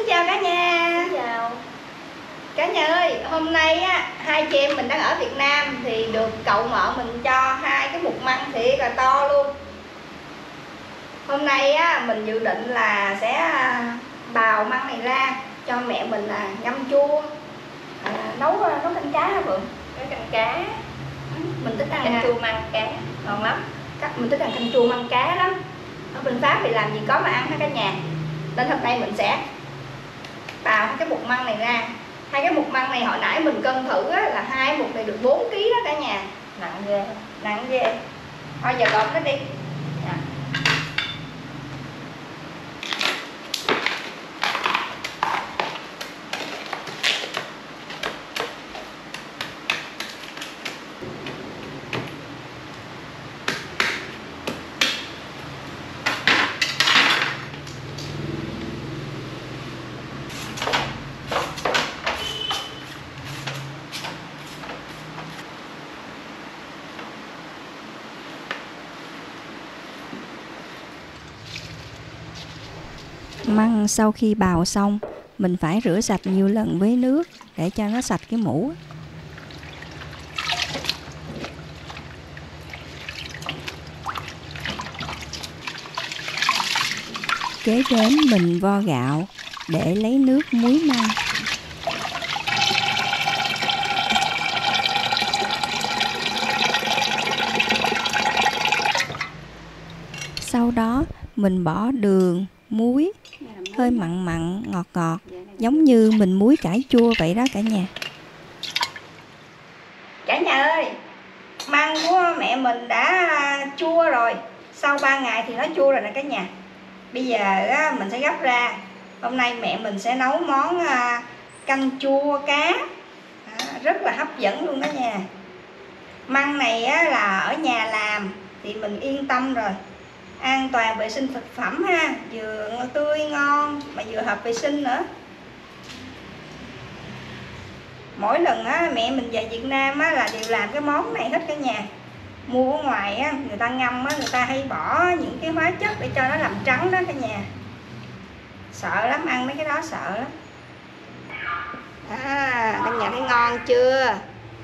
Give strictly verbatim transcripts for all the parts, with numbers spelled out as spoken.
chào cả nhà. Xin chào Cả nhà ơi, hôm nay á, hai chị em mình đang ở Việt Nam thì được cậu mợ mình cho hai cái mục măng thiệt là to luôn. Hôm nay á, mình dự định là sẽ bào măng này ra cho mẹ mình là ngâm chua, à, nấu nấu canh cá hả Vượng? cái canh cá. Mình thích ăn Canh chua măng cá ngon lắm. Các mình thích ăn canh chua măng cá lắm. Ở bên Pháp thì làm gì có mà ăn hả cả nhà. Nên hôm nay mình sẽ bào hai cái mục măng này ra. Hai cái mục măng này hồi nãy mình cân thử á, là hai mục này được bốn ký đó cả nhà. Nặng ghê. Nặng ghê. Thôi giờ gọt nó đi. Dạ. Măng sau khi bào xong, mình phải rửa sạch nhiều lần với nước để cho nó sạch cái mủ. Kế đến mình vo gạo để lấy nước muối măng. Sau đó mình bỏ đường, muối, hơi mặn mặn, ngọt ngọt, giống như mình muối cải chua vậy đó cả nhà. Cả nhà ơi, măng của mẹ mình đã chua rồi. Sau ba ngày thì nó chua rồi nè cả nhà. Bây giờ á, mình sẽ gấp ra. Hôm nay mẹ mình sẽ nấu món à, canh chua cá, à, rất là hấp dẫn luôn cả nhà. Măng này á, là ở nhà làm thì mình yên tâm rồi. An toàn vệ sinh thực phẩm ha, vừa tươi ngon mà vừa hợp vệ sinh nữa. Mỗi lần á, mẹ mình về Việt Nam á, là đều làm cái món này hết cả nhà. Mua ở ngoài á, người ta ngâm á, người ta hay bỏ những cái hóa chất để cho nó làm trắng đó cả nhà. Sợ lắm, ăn mấy cái đó sợ lắm. À, cả nhà thấy ngon chưa?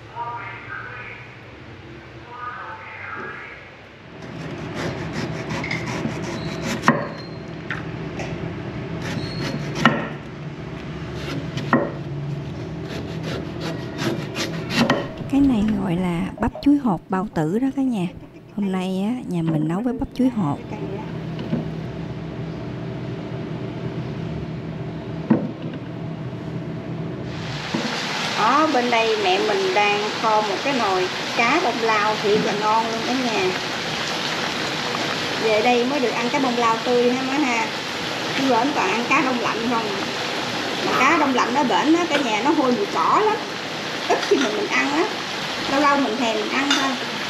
Cái này gọi là bắp chuối hột bao tử đó cả nhà. Hôm nay á, nhà mình nấu với bắp chuối hột. Ở bên đây mẹ mình đang kho một cái nồi cá bông lau thiệt là ngon luôn cả nhà. Về đây mới được ăn cá bông lau tươi ha má ha. Chứ bển toàn ăn cá đông lạnh không. Mà cá đông lạnh ở bển á cả nhà, nó hôi mùi cỏ lắm. Ít khi mình mình ăn á, lâu lâu mình thèm mình ăn thôi.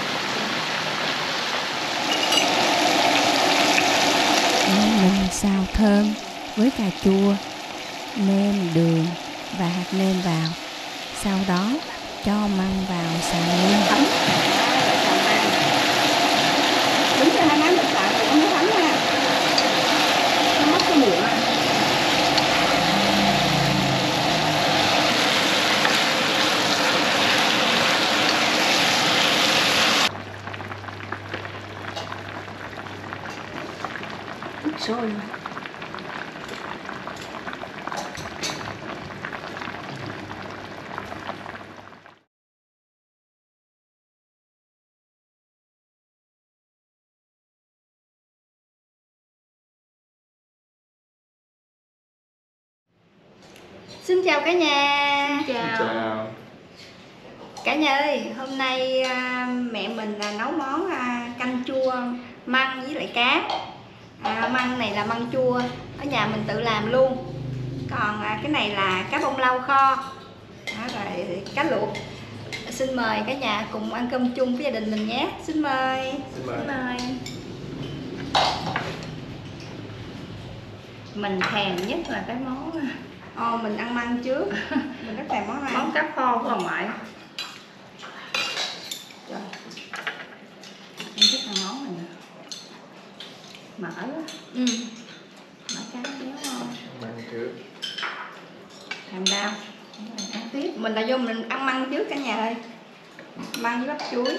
Mình xào thơm với cà chua, nêm, đường và hạt nêm vào. Sau đó cho măng vào xào lên. Thấm. Đúng rồi hai má mình xào thì không có thấm ha. Nó mất cái mùi á. Sôi mà. Xin chào cả nhà. Xin chào. Chào. Cả nhà ơi, hôm nay à, mẹ mình là nấu món à, canh chua măng với lại cá. À, măng này là măng chua, ở nhà mình tự làm luôn. Còn à, cái này là cá bông lau kho, đó, rồi cá luộc. Xin mời cả nhà cùng ăn cơm chung với gia đình mình nhé. Xin mời. Xin mời. Xin mời. Mình thèm nhất là cái món Ồ, mình ăn măng trước. Mình rất thèm món này. món cá kho của bà ngoại. Trời. Em thích ăn món này nè. Mỡ á. Ừ. Mỡ cá béo ngon. Măng trước. Làm đau. Ăn tiếp. Mình là vô mình ăn măng trước cả nhà ơi. Măng với bắp chuối.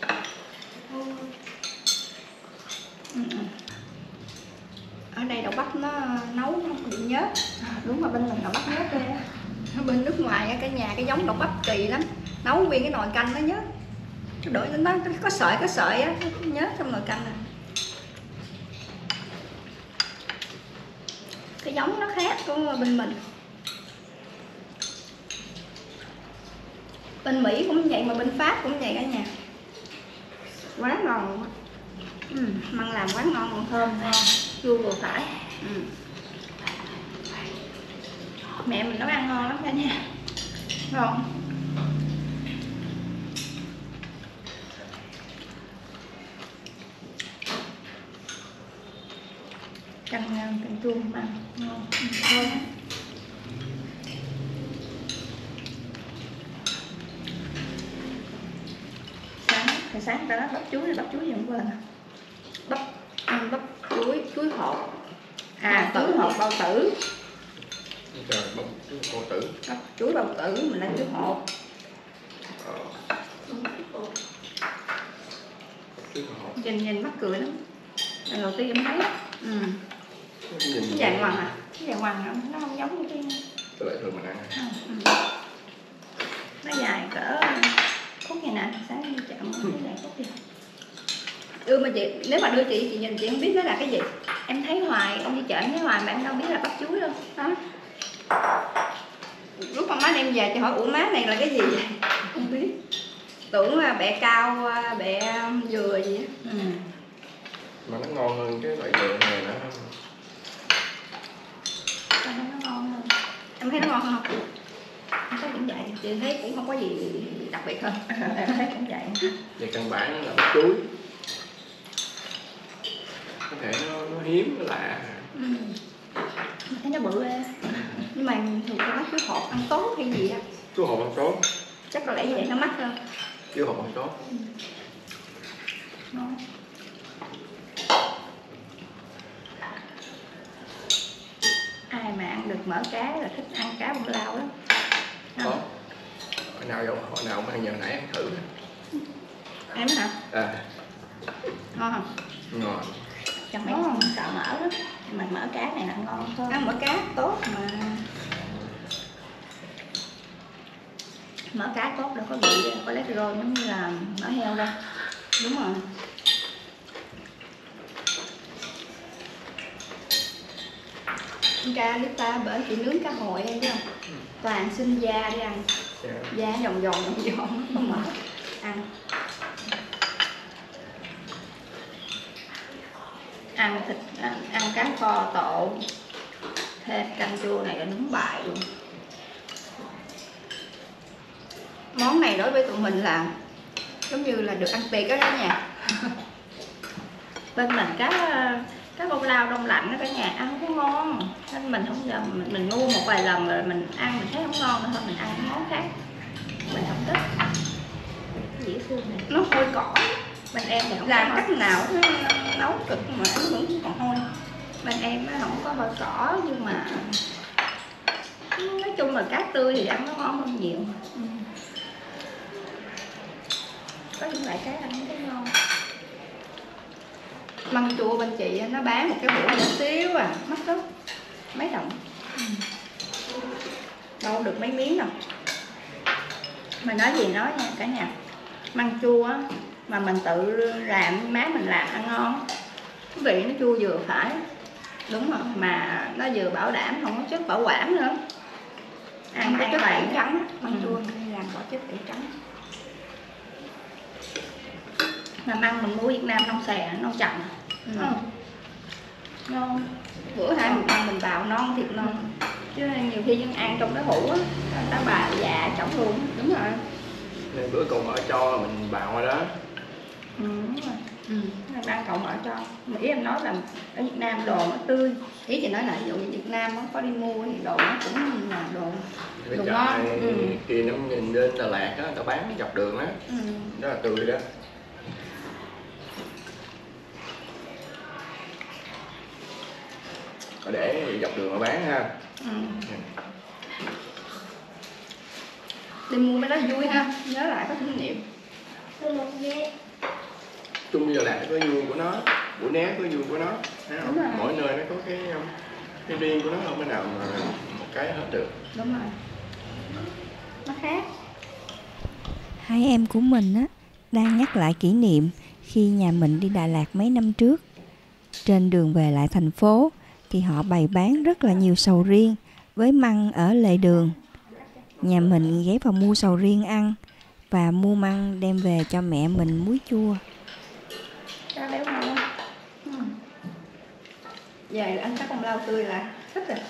Ừ. Ở đây đậu bắp nó nấu không bị nhớt. À, đúng mà bên mình đậu bắp nhớt ghê á. Bên nước ngoài á, cả nhà cái giống đậu bắp kỳ lắm, nấu nguyên cái nồi canh nó nhớt, đổi nó có sợi có sợi á nhớt trong nồi canh này. Cái giống nó khác của bên mình. Bên Mỹ cũng vậy mà bên Pháp cũng vậy cả nhà. Quá ngon luôn á. Ừ, măng làm quá ngon còn thơm ngon, chua vừa phải. Ừ. Mẹ mình nấu ăn ngon lắm cả nhà. Ngon. Canh canh chua mà ngon. Thơm. Sáng, hồi sáng ta nói bắp chuối là bắp chuối gì không quên. Bắp ăn bắp chuối chuối hột. À, tử hột bao tử. Trời, bắp bao tử. Bắp chuối bao tử mình là chuối hột. Ờ. Chuối hột. Nhìn nhìn mắc cười lắm. Lần đầu tiên em thấy á. Ừ. Nhìn Cái vàng hoàng à? Cái vàng hoàng nó không giống như cái. cái loại thường mình ăn. Ừ. Nó dài cỡ khúc này nè, sáng đi chợ mua cái dài khúc gì. Đưa mà chị, nếu mà đưa chị, chị nhìn chị không biết nó là cái gì. Em thấy hoài, em đi chợ em thấy hoài mà em đâu biết là bắp chuối đâu. Đó. Lúc mà má đem về chị hỏi ủa má này là cái gì vậy? Không biết. Tưởng là bẹ cao, bẹ dừa gì á. Ừ. Mà nó ngon hơn cái loại dừa này nữa. Cho nên nó ngon hơn. Em thấy nó ngon không? Em thấy cũng vậy. Chị thấy cũng không có gì đặc biệt hơn. Em thấy cũng vậy. Về căn bản là bắp chuối. Có thể nó, nó hiếm, nó lạ. Ừ. Em thấy nó bự ghê. Nhưng mà thường cái bắp chuối hột ăn tốt hay gì á. Chuối hột ăn tốt. Chắc có lẽ vậy nó mắc hơn. Chuối hột ăn tốt. Ngon. Ai mà ăn được mỡ cá là thích ăn cá bông lau lắm. Có. Hồi nào vậy? Hồi nào mà giờ nãy ăn thử. Em hả? À, Ngon không? ngon. Trong mấy con sợ mỡ lắm. Mà mỡ cá này là ngon hơn. Ăn mỡ cá tốt mà. Mỡ cá tốt đâu có bị cholesterol giống như là mỡ heo đâu. Đúng rồi. Ca lý ta bởi chị nướng cá hồi em biết không? Toàn xin da đi ăn. Yeah. Da giòn giòn giòn giòn không mỡ. Ăn. Ăn thịt, ăn, ăn cá kho tộ, thêm canh chua này là đúng bài luôn. Món này đối với tụi mình là giống như là được ăn tiệc đó cả nhà. Bên mình cá cá bông lau đông lạnh đó cả nhà ăn không có ngon, nên mình không giờ mình, mình mua một vài lần rồi mình ăn mình thấy không ngon nữa thôi mình ăn cái món khác mình không thích. Cái dĩa xương này Nó hôi cỏ. bên em thì không Làm có cách nào nó nấu cực mà nó vẫn còn hôi. bên em nó không có bơ cỏ nhưng mà nói chung là cá tươi thì ăn nó ngon hơn nhiều. Ừ. Có những loại cá ăn không thấy ngon. Măng chua bên chị nó bán một cái buổi nhỏ xíu à, mắc lắm, mấy đồng. Ừ. Đâu được mấy miếng đâu. Mà nói gì nói nha cả nhà, măng chua á mà mình tự làm má mình làm ăn ngon, cái vị nó chua vừa phải, Đúng rồi. mà nó vừa bảo đảm không có chất bảo quản nữa, Ăn ăn có an chất toàn. tẩy trắng, măng Ừ. chua đi làm có chất tẩy trắng. Mà măng mình mua Việt Nam nông xè nông chậm. Ừ. Ừ. Ngon. Bữa hai mình ăn mình vào non thiệt non. Chứ nhiều khi dân ăn trong cái hũ á ta bà già chổng luôn. Đúng rồi. Nên bữa còn ở cho mình bào ngoài đó. Ừ, đúng rồi. Ừ. Em ăn cậu mở cho. Mà ý em nói là ở Việt Nam đồ nó tươi. Ý chị nói là ví dụ như Việt Nam có đi mua thì đồ nó cũng là đồ Cái đồ chợ ngon. này Ừ. kia nó nhìn lên Đà Lạt á, người ta bán dọc đường á, Ừ. rất là tươi đó. Có để dọc đường mà bán ha. Ừ. Đi mua mấy đó vui ha, nhớ lại có kỷ niệm. Chung Đà Lạt có vui của nó, Mũi Né có vui của nó, thấy không? Đúng rồi. Mỗi nơi nó có cái cái riêng của nó, không thể nào mà một cái hết được. Đúng rồi, nó khác. Hai em của mình á đang nhắc lại kỷ niệm khi nhà mình đi Đà Lạt mấy năm trước. Trên đường về lại thành phố thì họ bày bán rất là nhiều sầu riêng với măng ở lề đường. Nhà mình ghé vào mua sầu riêng ăn và mua măng đem về cho mẹ mình muối chua. Cá béo ngon. Ừ. Về ăn cá con lao tươi là thích rồi.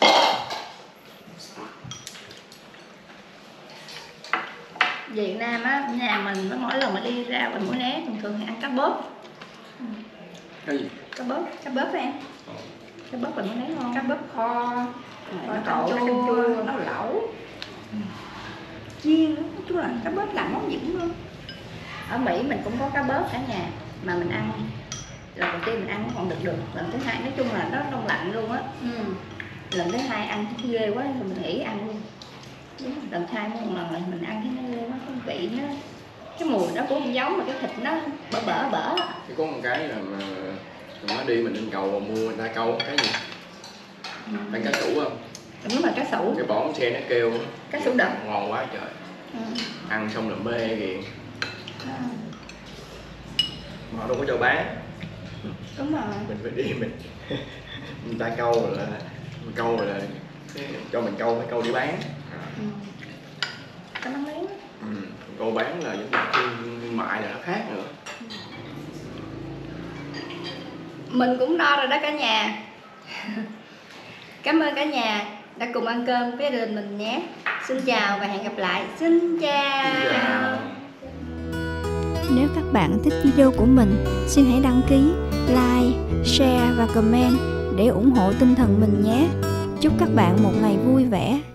Việt Nam á, nhà mình nó mỗi lần mà đi ra ngoài Mũi Né thường thường thì ăn cá bóp. Ừ. Cái gì? Cá bóp, cá bóp em. Cá bóp là Mũi Né ngon. Cá bóp kho, Rồi nó nó trộn chua, canh chua, nó lẩu. chiên, nói chung là cá bóp làm món gì cũng ngon. Ở Mỹ mình cũng có cá bóp cả nhà mà mình ăn lần đầu tiên mình ăn còn được được, lần thứ hai nói chung là nó đông lạnh luôn á. Ừ. Lần thứ hai ăn thấy ghê quá thì mình nghỉ ăn luôn. Đúng. Lần hai một lần là mình ăn thấy nó ghê quá, cái vị nó, cái mùi nó cũng không giống mà cái thịt nó bở bở bở. Cái có một cái là mà nó đi mình lên cầu mà mua người ta câu cái gì? Ừ. Bán cá sủ không? Đúng là cá sủ. Cái bỏng xe nó kêu Cá sủ đậm. ngon quá trời. Ừ. Ăn xong là mê ghiền. À. Mà họ đâu có cho bán. Đúng rồi. Mình phải đi mình người ta câu rồi là mình câu rồi là cho mình câu phải câu đi bán. Ừ. Cá bán lén. Ừ. Câu bán là những cái thương mại là nó khác nữa. Mình cũng no rồi đó cả nhà. Cảm ơn cả nhà đã cùng ăn cơm với gia đình mình nhé. Xin chào và hẹn gặp lại. Xin chào. Xin chào. Nếu các bạn thích video của mình, xin hãy đăng ký, like, share và comment để ủng hộ tinh thần mình nhé. Chúc các bạn một ngày vui vẻ.